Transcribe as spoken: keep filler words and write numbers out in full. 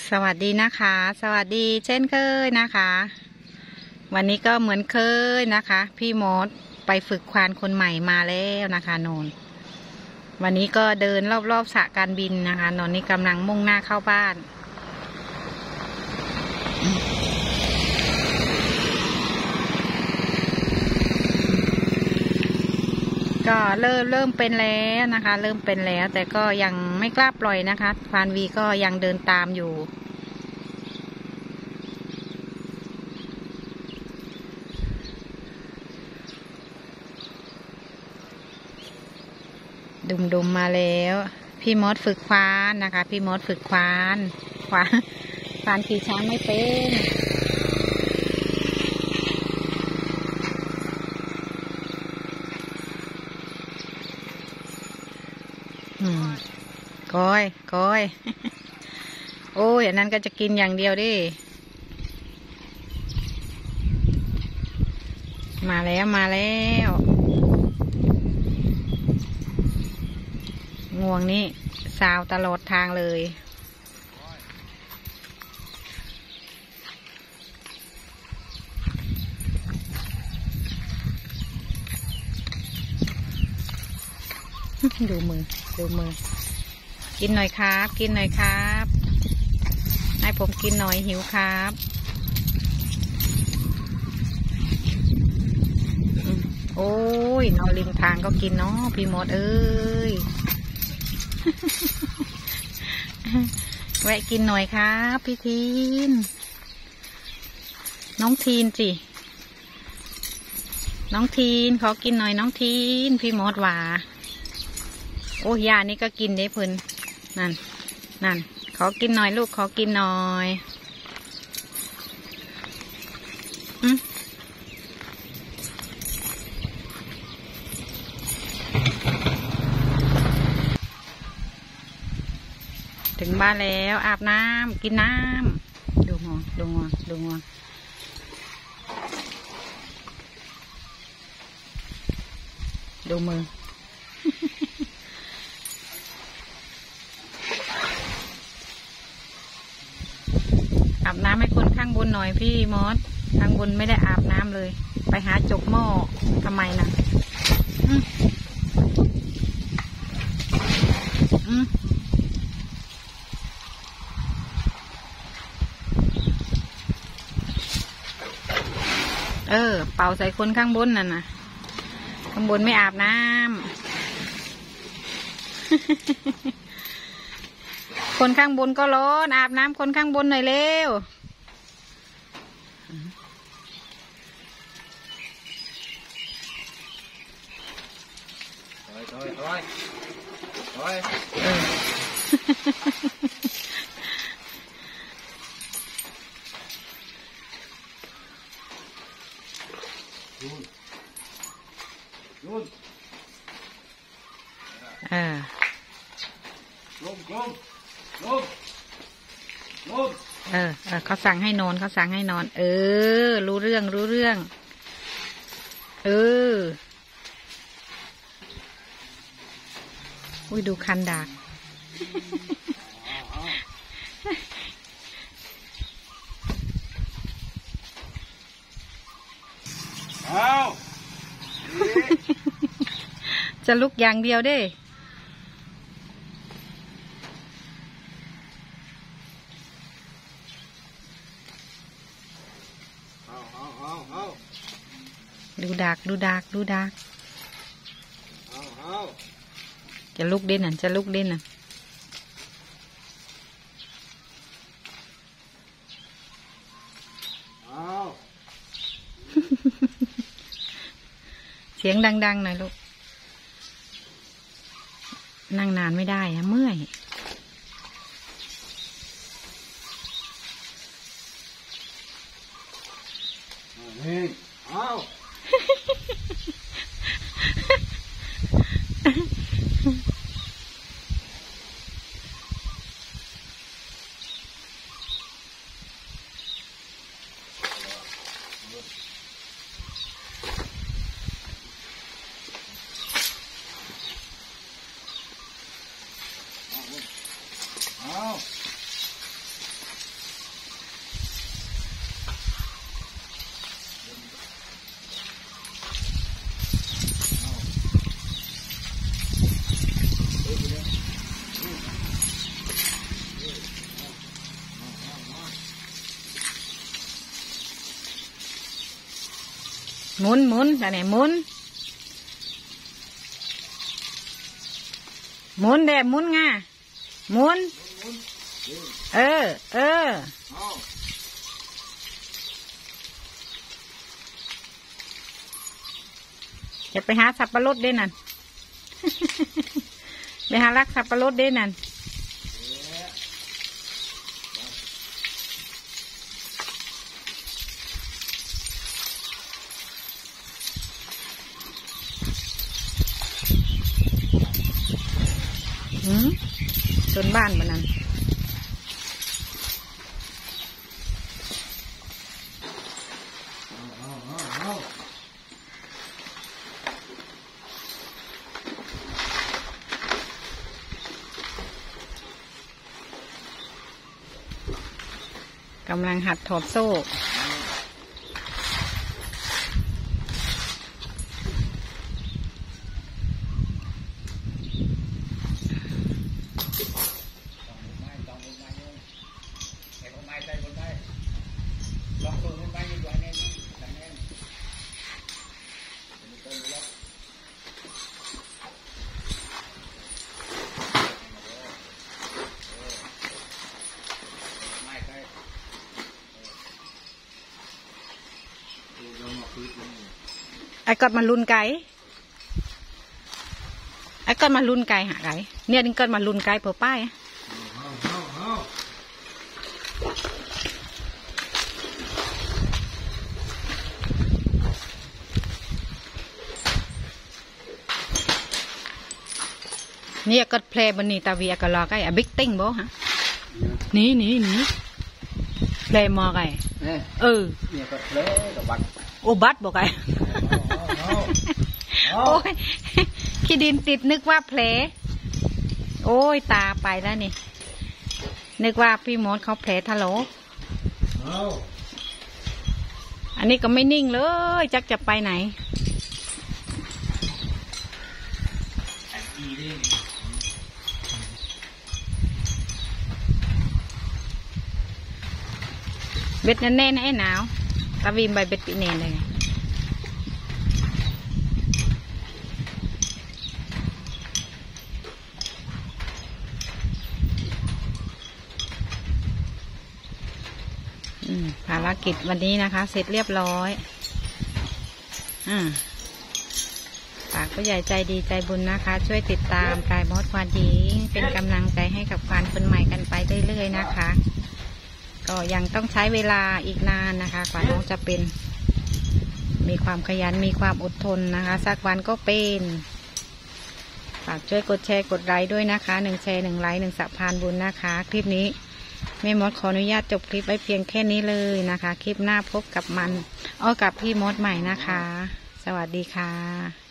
สวัสดีนะคะสวัสดีเช่นเคยนะคะวันนี้ก็เหมือนเคยนะคะพี่มดไปฝึกควานคนใหม่มาแล้วนะคะนนวันนี้ก็เดินรอบๆสระการบินนะคะนนนี่กำลังมุ่งหน้าเข้าบ้านก็เริ่มเริ่มเป็นแล้วนะคะเริ่มเป็นแล้วแต่ก็ยังไม่กล้าปล่อยนะคะควานวีก็ยังเดินตามอยู่ดุมดุมมาแล้วพี่มดฝึกควานนะคะพี่มดฝึกควานควานควานขี่ช้างไม่เป็นอืมก้อยก้อยโอ้ยอันนั้นก็จะกินอย่างเดียวดิมาแล้วมาแล้วงวงนี่สาวตลอดทางเลยดูมือดูมือกินหน่อยครับกินหน่อยครับให้ผมกินหน่อยหิวครับโอ้ยนอนริมทางก็กินเนาะพี่มดเอ้ย แวะกินหน่อยครับพี่ทีนน้องทีนจิน้องทีนขอกินหน่อยน้องทีนพี่มดว่าโอ้ยานี่ก็กินได้เพิ่นนั่นนั่นขอกินหน่อยลูกขอกินหน่อยอืมถึงบ้านแล้วอาบน้ำกินน้ำดูงวงดูงวงดูงวงดูมือ อาบน้ำให้คนข้างบนหน่อยพี่มอสข้างบนไม่ได้อาบน้ำเลยไปหาจกหม้อทำไมนะอืมอืมเออเป่าใส่คนข้างบนนั่นน่ะข้างบนไม่อาบน้ำ คนข้างบนก็ร้อนอาบน้ำคนข้างบนหน่อยเร็ว Thôi thôi thôi thôi ừ. Luôn Luôn à Luôn luôn Luôn Luôn เออเออเขาสั่งให้นอนเขาสั่งให้นอนเออรู้เรื่องรู้เรื่องเอออุ้ยดูคันดากจะลุกอย่างเดียวเด้ดูดักดูดักดูดักจะลุกเด่นน่ะจะลุกเด่นน่ะเสียงดังๆหน่อยลูกนั่งนานไม่ได้อะเมื่อยหมุนหมุนแต่ไหนหมุนหมุนเด็หมุนง่าหมุนเออเออจะไปหาสับปะรดได้นั่น ไปหาลักสับปะรดได้นั่นหืมจนบ้านมันนั่นกำลังหัดถอดโซ่ไอ้กอดมาลุนไก่ไอ้กอดมาลุนไก่หาไก่เนี่ยดิ้งกอดมาลุนไก่เปิดป้ายนี่ก็เพลย์บันนี่ตาวีก็รอไก่อะบิ๊กติ้งบ่ฮะนี่นี่นี่เพลย์มอไก่เออเนี่ยก็เพลย์กับบัตโอบัตบอกไก่โอ้ยขี้ดินติดนึกว่าเพลย์โอ้ยตาไปแล้วนี่นึกว่าพี่มดเขาเพลย์ทะโหลอันนี้ก็ไม่นิ่งเลยจักจะไปไหนเบ็ดแน่นๆไอ้หนาวตะวีมใบเบ็ดปีเนนเลยภารกิจวันนี้นะคะเสร็จเรียบร้อยอ่าฝากผู้ใหญ่ใจดีใจบุญนะคะช่วยติดตามกายมดควานหญิงเป็นกำลังใจให้กับควานคนใหม่กันไปเรื่อยๆนะคะก็ยังต้องใช้เวลาอีกนานนะคะกว่าน้องจะเป็นมีความขยันมีความอดทนนะคะสักวันก็เป็นฝากช่วยกดแชร์กดไลค์ด้วยนะคะหนึ่งแชร์หนึ่งไลค์หนึ่งสะพานบุญนะคะคลิปนี้แม่มดขออนุญาตจบคลิปไว้เพียงแค่นี้เลยนะคะคลิปหน้าพบกับมันอ้อกับพี่มดใหม่นะคะสวัสดีค่ะ